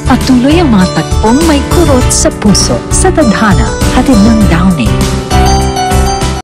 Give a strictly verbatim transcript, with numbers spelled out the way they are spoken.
Patuloy ang mga tagpong may kurot sa puso sa Tadhana, hatid ng Downy.